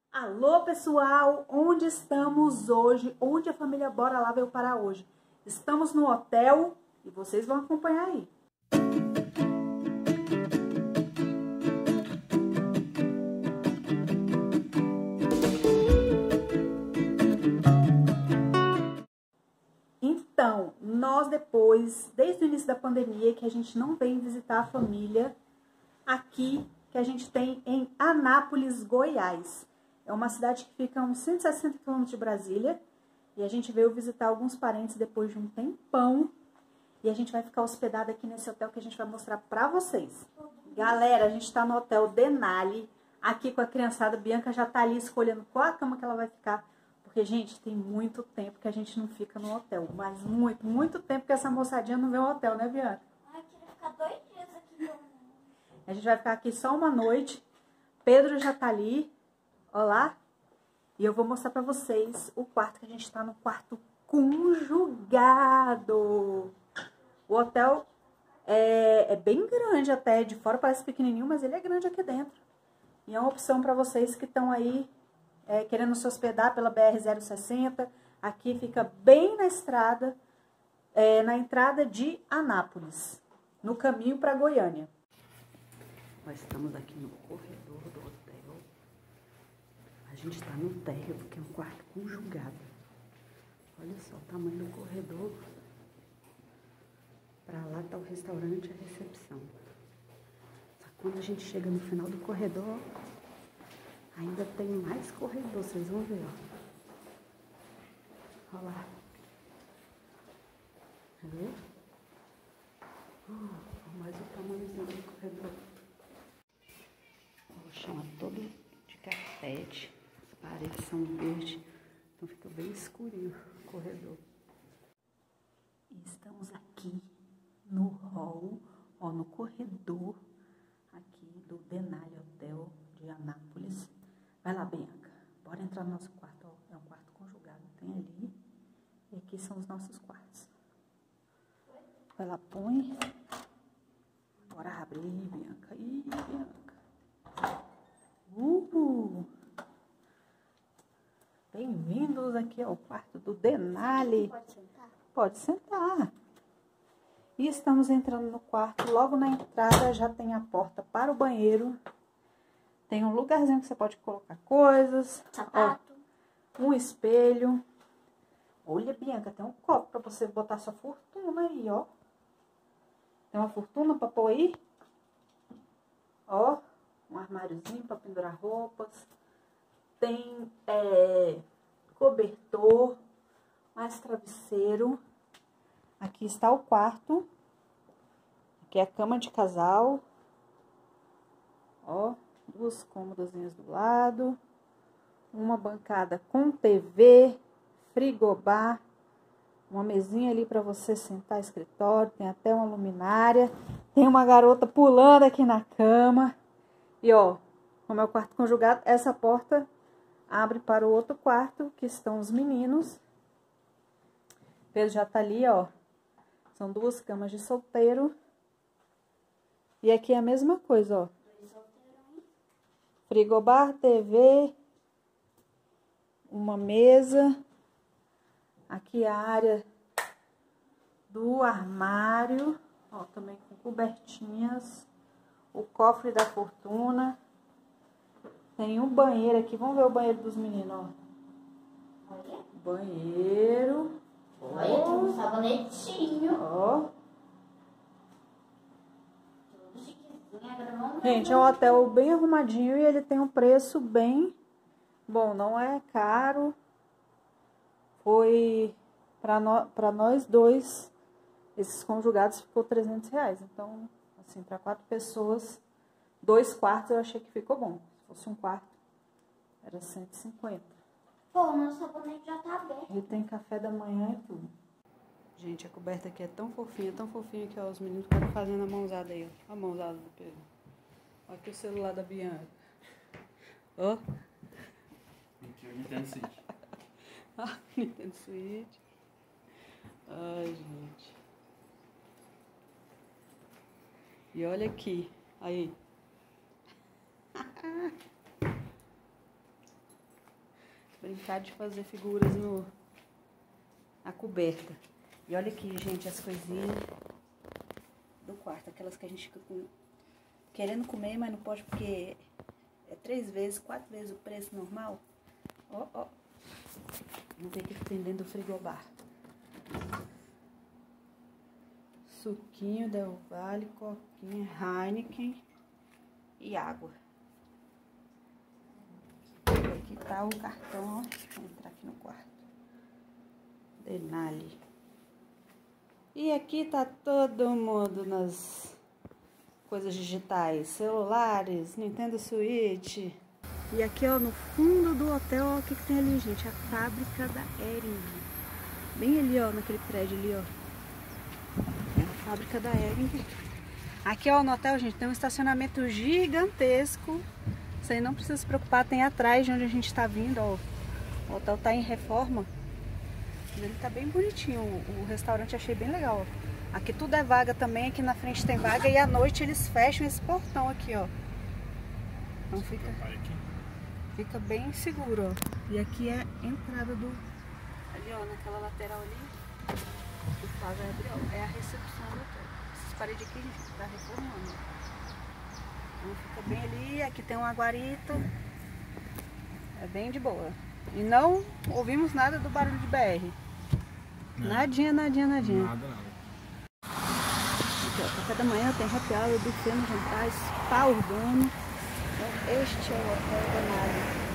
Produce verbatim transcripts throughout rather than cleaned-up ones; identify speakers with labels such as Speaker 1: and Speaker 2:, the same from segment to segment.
Speaker 1: Alô, pessoal! Onde estamos hoje? Onde a família Bora Lá veio parar hoje? Estamos no hotel e vocês vão acompanhar aí. Então, nós depois, desde o início da pandemia, que a gente não vem visitar a família aqui, que a gente tem em Anápolis, Goiás. É uma cidade que fica a uns cento e sessenta quilômetros de Brasília. E a gente veio visitar alguns parentes depois de um tempão. E a gente vai ficar hospedado aqui nesse hotel que a gente vai mostrar pra vocês. Galera, a gente tá no Hotel Denali, aqui com a criançada. Bianca já tá ali escolhendo qual a cama que ela vai ficar. Porque, gente, tem muito tempo que a gente não fica no hotel. Mas muito, muito tempo que essa moçadinha não vê um hotel, né, Bianca?
Speaker 2: Ai, queria ficar dois dias aqui.
Speaker 1: A gente vai ficar aqui só uma noite. Pedro já tá ali. Ó lá. E eu vou mostrar pra vocês o quarto, que a gente tá no quarto conjugado. O hotel é, é bem grande até. De fora parece pequenininho, mas ele é grande aqui dentro. E é uma opção pra vocês que estão aí é, querendo se hospedar pela B R zero sessenta. Aqui fica bem na estrada, é, na entrada de Anápolis, no caminho pra Goiânia. Nós estamos aqui no corredor do hotel. A gente está no térreo, porque é um quarto conjugado. Olha só o tamanho do corredor. Pra lá tá o restaurante e a recepção. Só que quando a gente chega no final do corredor, ainda tem mais corredor, vocês vão ver, ó. Olha lá. Tá vendo? Oh, mais o tamanhozinho do corredor. O chão é todo de carpete. As paredes são verdes, então fica bem escurinho o corredor. E estamos aqui no hall, ó, no corredor aqui do Denali Hotel de Anápolis. Vai lá, Bianca, bora entrar no nosso quarto, ó. É um quarto conjugado, tem ali. E aqui são os nossos quartos. Vai lá, põe. Bora abrir, Bianca. Ih, Bianca. Uh! Bem-vindos aqui ao quarto do Denali.
Speaker 2: Pode sentar?
Speaker 1: Pode sentar. E estamos entrando no quarto. Logo na entrada já tem a porta para o banheiro. Tem um lugarzinho que você pode colocar coisas.
Speaker 2: Sapato.
Speaker 1: Ó, um espelho. Olha, Bianca, tem um copo para você botar sua fortuna aí, ó. Tem uma fortuna para pôr aí. Ó, um armáriozinho para pendurar roupas. Tem é, cobertor, mais travesseiro. Aqui está o quarto. Aqui é a cama de casal. Ó, duas cômodazinhas do lado. Uma bancada com T V, frigobar. Uma mesinha ali para você sentar, escritório. Tem até uma luminária. Tem uma garota pulando aqui na cama. E ó, como é o quarto conjugado, essa porta abre para o outro quarto, que estão os meninos. Pedro já tá ali, ó. São duas camas de solteiro. E aqui é a mesma coisa, ó. Frigobar, T V. Uma mesa. Aqui a área do armário. Ó, também com cobertinhas. O cofre da fortuna. Tem um banheiro aqui. Vamos ver o banheiro dos meninos, ó.
Speaker 2: Olha.
Speaker 1: Banheiro.
Speaker 2: Olha, tem um sabonetinho.
Speaker 1: Ó.
Speaker 2: Tudo chiquezinho. Agora vamos ver.
Speaker 1: Gente, é um hotel bem arrumadinho e ele tem um preço bem bom. Não é caro. Foi pra, no, pra nós dois, esses conjugados ficou trezentos reais. Então, assim, pra quatro pessoas, dois quartos eu achei que ficou bom. Se fosse um quarto, era cento e cinquenta.
Speaker 2: Pô, o meu sabonete já tá aberto.
Speaker 1: Ele tem café da manhã e tudo. Gente, a coberta aqui é tão fofinha, tão fofinha que ó, os meninos ficaram fazendo a mãozada aí, ó. A mãozada do Pedro. Olha aqui o celular da Bianca. Ó.
Speaker 3: Aqui é o Nintendo Switch.
Speaker 1: Ah, Nintendo Switch. Ai, gente. E olha aqui. Aí. Brincar de fazer figuras no, na coberta. E olha aqui, gente, as coisinhas do quarto. Aquelas que a gente fica com, querendo comer, mas não pode porque é três vezes, quatro vezes o preço normal. Ó, ó. Vamos ver o que tem dentro do frigobar. Suquinho Del Valle, coquinha, Heineken e água. Aqui tá o cartão, ó. Vou entrar aqui no quarto. Denali. E aqui tá todo mundo nas coisas digitais. Celulares, Nintendo Switch. E aqui, ó, no fundo do hotel, ó, o que que tem ali, gente? A fábrica da Hering. Bem ali, ó, naquele prédio ali, ó. É a fábrica da Hering. Aqui, ó, no hotel, gente, tem um estacionamento gigantesco. Isso aí não precisa se preocupar, tem atrás de onde a gente tá vindo, ó. O hotel tá em reforma. Ele tá bem bonitinho, o restaurante achei bem legal, ó. Aqui tudo é vaga também, aqui na frente tem vaga e à noite eles fecham esse portão aqui, ó. Então fica, fica bem seguro, ó. E aqui é a entrada do... Ali, ó, naquela lateral ali, o Flávio abriu, ó, é a recepção do hotel. Essas paredes aqui, gente, tá reformando, ó. Então fica bem ali, aqui tem uma guarita. É bem de boa. E não ouvimos nada do barulho de B R. Não. Nadinha, nadinha, nadinha.
Speaker 3: Nada, nada.
Speaker 1: Aqui, ó, café da manhã tem happy hour, buffet nos jantares, spa urbano. Então, este é o hotel Denali.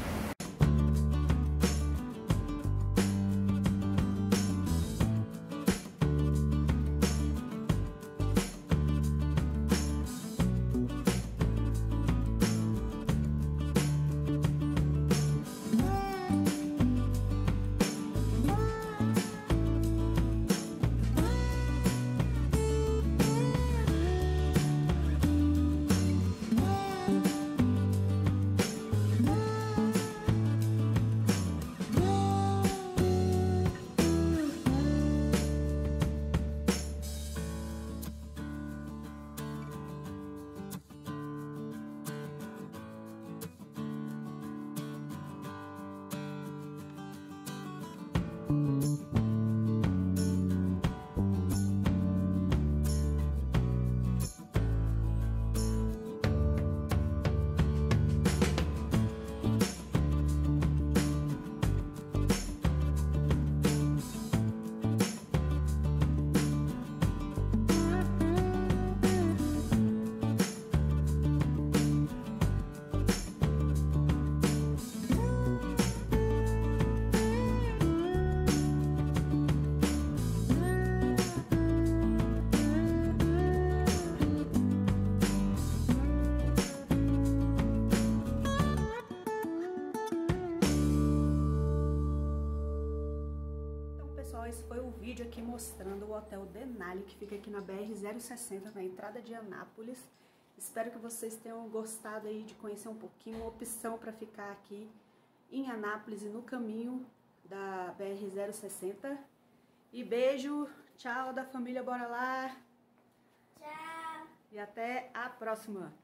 Speaker 1: Esse foi o vídeo aqui mostrando o Hotel Denali, que fica aqui na B R zero sessenta, na entrada de Anápolis. Espero que vocês tenham gostado aí de conhecer um pouquinho, uma opção para ficar aqui em Anápolis e no caminho da B R zero sessenta. E beijo, tchau da família, bora lá!
Speaker 2: Tchau!
Speaker 1: E até a próxima!